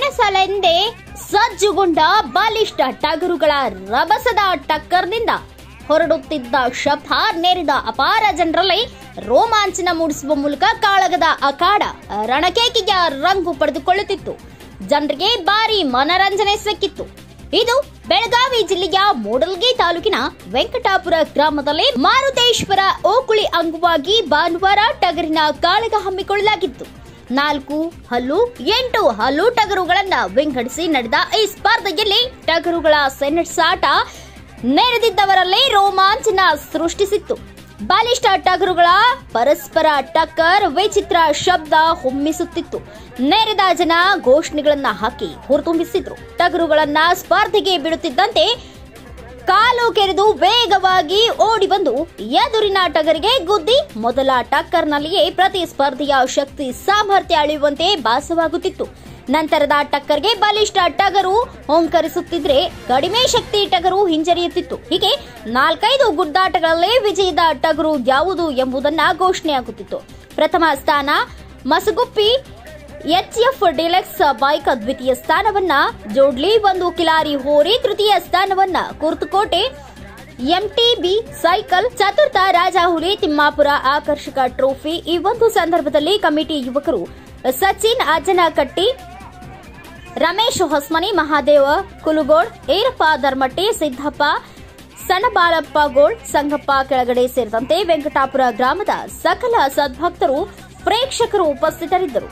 ಸಲಸಲೆಂದೇ ಸಜ್ಜುಗೊಂಡ ಬಲಿಷ್ಠ ಟಗರುಗಳ ರಭಸದ ಟಕ್ಕರ್ನಿಂದ ಹೊರಡುತ್ತಿದ್ದ ಶಬ್ದ ನೆರೆದ ಅಪಾರ ಜನರಲ್ಲಿ ರೋಮಾಂಚನ ಮೂಡಿಸುವ ಮೂಲಕ ಕಾಳಗದ ಅಖಾಡ ರಣಕೇಕೆಯ ರಂಗು ಪಡೆದುಕೊಳ್ಳುತ್ತಿತ್ತು. ಜನರಿಗೆ ಭಾರಿ ಮನರಂಜನೆ ಸಿಕ್ಕಿತ್ತು. ಇದು ಬೆಳಗಾವಿ ಜಿಲ್ಲೆಯ ಮೂಡಲಗಿ ತಾಲೂಕಿನ ವೆಂಕಟಾಪುರ ಗ್ರಾಮದಲ್ಲಿ ಮಾರುತೇಶ್ವರ ಓಕುಳಿ ಅಂಗವಾಗಿ ಭಾನುವಾರ ಟಗರಿನ ಕಾಳಗ ಹಮ್ಮಿಕೊಳ್ಳಲಾಗಿತ್ತು. 4 ಹಲ್ಲು 8 ಹಲ್ಲು ಟಗರುಗಳನ್ನ ವಿಂಗಡಿಸಿ ನಡೆದ ಈ ಸ್ಪರ್ಧೆಯಲ್ಲಿ ಟಗರುಗಳ ಸೆಣಸಾಟ ನೆರೆದಿದ್ದವರಲ್ಲಿ ರೋಮಾಂಚನ ಸೃಷ್ಟಿಸಿತ್ತು. ಬಲಿಷ್ಠ ಟಗರುಗಳ ಪರಸ್ಪರ ಟಕ್ಕರ್ ವಿಚಿತ್ರ ಶಬ್ದ ಹೊಮ್ಮಿಸುತ್ತಿತ್ತು. ನೆರೆದ ಜನ ಘೋಷಣೆಗಳನ್ನ ಹಾಕಿ ಹುರಿತುಂಬಿಸಿದ್ರು. ಟಗರುಗಳನ್ನ ಸ್ಪರ್ಧೆಗೆ ಬಿಡುತ್ತಿದ್ದಂತೆ ಕಾಲು ಕೆರೆದು ವೇಗವಾಗಿ ಓಡಿ ಬಂದು ಎದುರಿನ ಟಗರಿಗೆ ಗುದ್ದಿ ಮೊದಲ ಟಕ್ಕರ್ನಲ್ಲಿಯೇ ಪ್ರತಿಸ್ಪರ್ಧಿಯ ಶಕ್ತಿ ಸಾಮರ್ಥ್ಯ ಅಳೆಯುವಂತೆ ಭಾಸವಾಗುತ್ತಿತ್ತು. ನಂತರದ ಟಕ್ಕರ್ಗೆ ಬಲಿಷ್ಠ ಟಗರು ಹೊಂಕರಿಸುತ್ತಿದ್ರೆ ಕಡಿಮೆ ಶಕ್ತಿ ಟಗರು ಹಿಂಜರಿಯುತ್ತಿತ್ತು. ಹೀಗೆ 4-5 ಗುದ್ದಾಟಗಳಲ್ಲಿ ವಿಜಯದ ಟಗರು ಯಾವುದು ಎಂಬುದನ್ನ ಘೋಷಣೆಯಾಗುತ್ತಿತ್ತು. ಪ್ರಥಮ ಸ್ಥಾನ ಮಸಗುಪ್ಪಿ HF ಡಿಲೆಕ್ಸ್ ಬೈಕ್, ದ್ವಿತೀಯ ಸ್ಥಾನವನ್ನ ಜೋಡ್ಲಿ 1 ಕಿಲಾರಿ ಹೋರಿ, ತೃತೀಯ ಸ್ಥಾನವನ್ನ ಕುರ್ತಕೋಟೆ MTB ಸೈಕಲ್, ಚತುರ್ಥ ರಾಜಾಹುಲಿ ತಿಮ್ಮಾಪುರ ಆಕರ್ಷಕ ಟ್ರೋಫಿ. ಈ ಒಂದು ಸಂದರ್ಭದಲ್ಲಿ ಕಮಿಟಿ ಯುವಕರು ಸಚಿನ್ ಅಜ್ಜನಕಟ್ಟಿ, ರಮೇಶ್ ಹೊಸ್ಮನಿ, ಮಹಾದೇವ ಕುಲುಗೋಡ್, ಈರಪ್ಪ ಧರ್ಮಟ್ಟಿ, ಸಿದ್ದಪ್ಪ ಸಣಬಾಲಪ್ಪ ಗೋಳ್, ಸಂಗಪ್ಪ ಕೆಳಗಡೆ ಸೇರಿದಂತೆ ವೆಂಕಟಾಪುರ ಗ್ರಾಮದ ಸಕಲ ಸದ್ಭಕ್ತರು ಪ್ರೇಕ್ಷಕರು ಉಪಸ್ಥಿತರಿದ್ದರು.